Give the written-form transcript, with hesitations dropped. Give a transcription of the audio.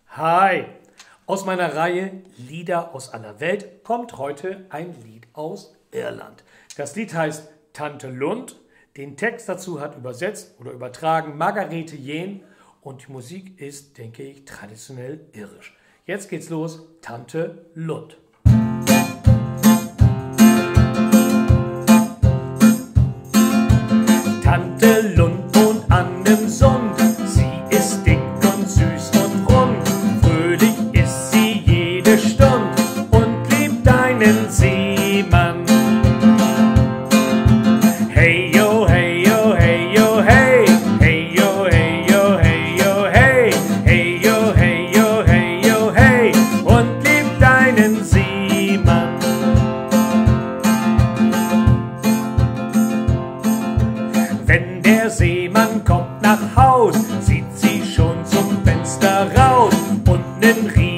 Hi! Aus meiner Reihe Lieder aus aller Welt kommt heute ein Lied aus Irland. Das Lied heißt Tante Lund. Den Text dazu hat übersetzt oder übertragen Margarete Jehn und die Musik ist, denke ich, traditionell irisch. Jetzt geht's los, Tante Lund. Tante Lund wohnt an dem Sund, sie ist dick und süß und rund. Fröhlich ist sie jede Stund und liebt einen Seemann. Hey yo, hey yo, hey yo, hey, hey yo, hey yo, hey yo, hey, hey yo, hey yo, hey yo, hey, und liebt einen Seemann. Wenn der Seemann kommt nach Haus, sieht sie schon zum Fenster raus und nen